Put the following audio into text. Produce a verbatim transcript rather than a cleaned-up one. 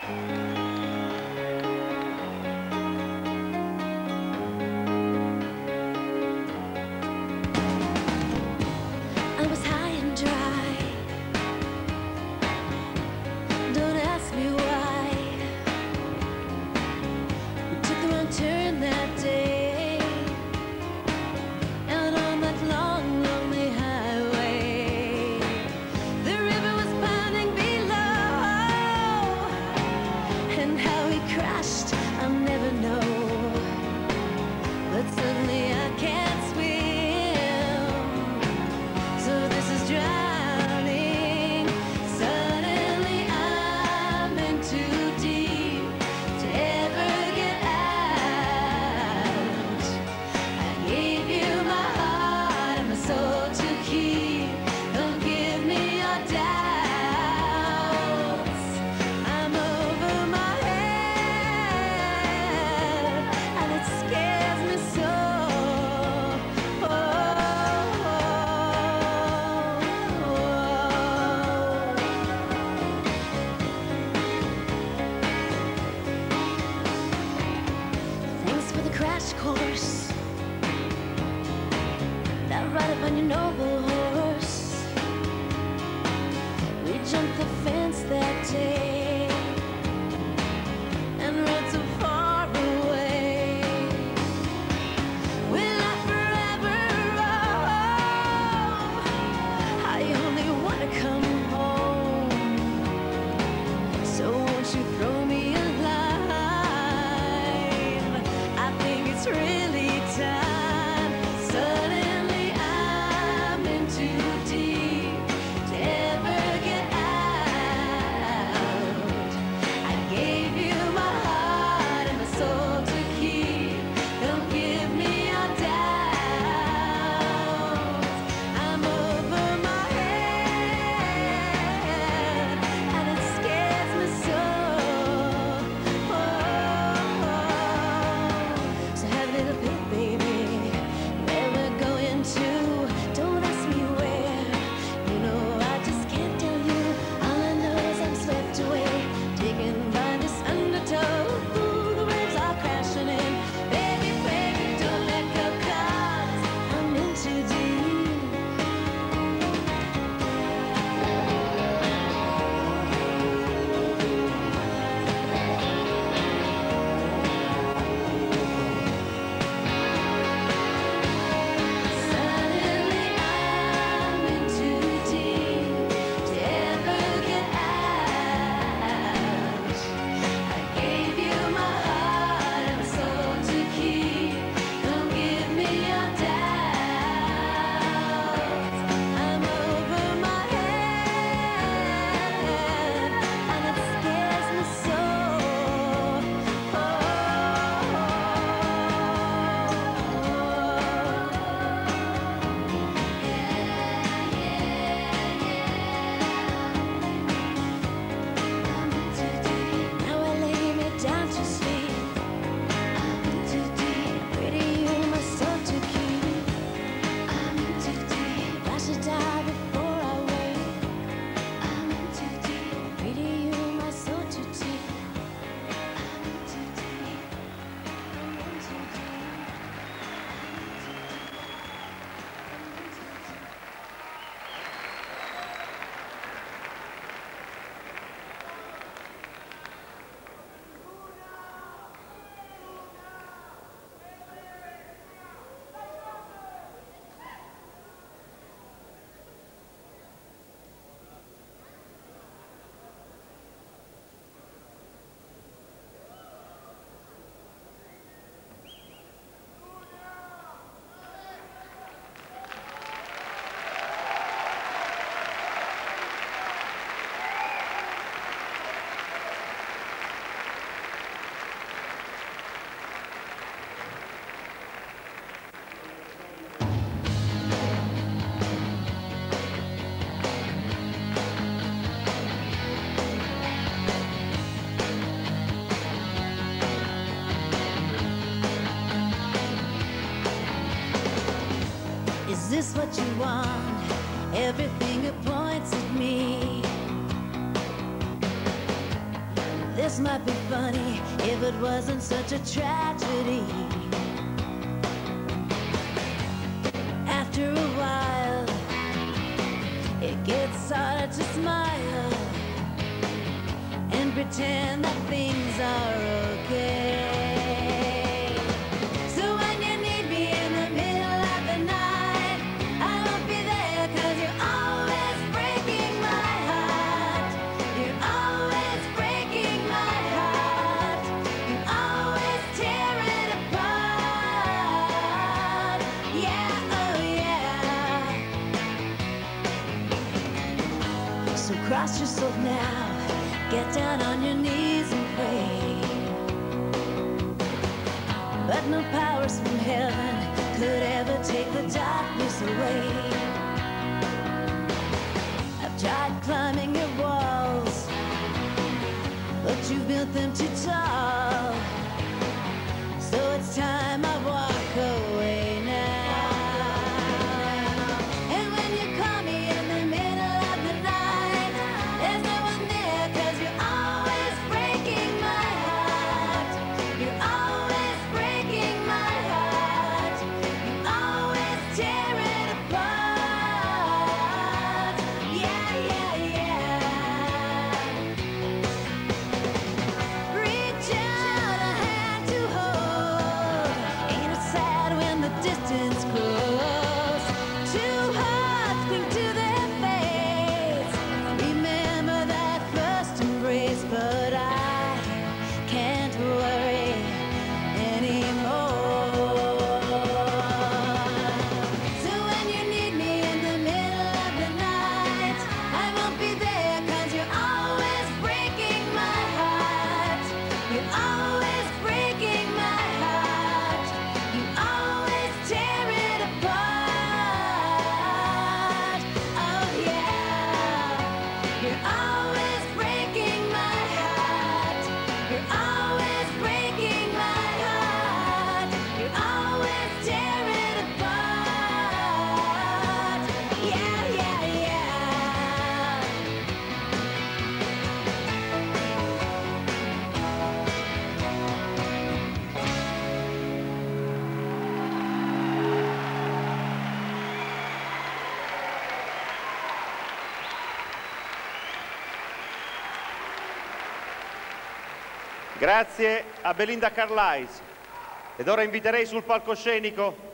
I was high and dry. Don't ask me why. We took the wrong turn that day, out on that long, lonely highway. The river was pounding below, and how we crashed, I'll never know. But suddenly I can't swim, so this is drowning. Suddenly I'm in too deep to ever get out. I gave you my heart and my soul to keep. Don't give me your doubts. I'm over my head, and it scares me so. Oh, thanks for the crash course. That ride up on your noble horse. We jumped the fence that day and rode so far away. Will I forever? Oh, I only wanna come home. So won't you throw me a line? I think it's really time. Suddenly I'm in too deep to ever get out. I gave you my heart and my soul to keep. Don't give me your doubts. I'm over my head, and it scares me so. Oh, so have a little faith, baby. Where we're going to, don't ask me where. You know I just can't tell you. All I know is I'm swept away, taken by this undertow. Ooh, the waves are crashing in. Baby, baby, don't let go, 'cause I'm in too deep. Suddenly I'm in too deep to ever get out. I gave you my heart and my soul to keep. Don't give me your doubts. I'm over my head, and it scares me so. Now I lay me down to sleep. I'm in too deep. Pretty you, my soul to keep. I'm in too deep. I should die before I wake. I'm in too deep. Pretty you, my soul to keep. I'm in too deep. I'm in too deep. Is this what you want? Everything it points at me. This just might be funny if it wasn't such a tragedy. After a while, it gets harder to smile and pretend that things are okay. So when you need me in the middle of the night, I won't be there, 'cause you're always breaking my heart. You're always breaking my heart. You always tear it apart. Yeah, oh yeah. So cross yourself now, get down on your knees and pray. But no powers from heaven could ever take the darkness away. I've tried climbing your walls, but you built them too tall. So it's time I walk away now. And when you call me in the middle of the night, there's no one there, 'cause you're always breaking my heart. You're always breaking my heart. You always tear it apart. Yeah, yeah, yeah. Reach out a hand to hold. Ain't it sad when the distance grows? Two hearts cling to their face. Remember that first embrace, but I can't worry anymore. So when you need me in the middle of the night, I won't be there, 'cause you're always breaking my heart. You're always breaking my heart. You always tear it apart. Oh yeah. You're always breaking my heart. You're always breaking my heart. You always tear it apart. Yeah, yeah, yeah. Grazie a Belinda Carlisle. Ed ora inviterei sul palcoscenico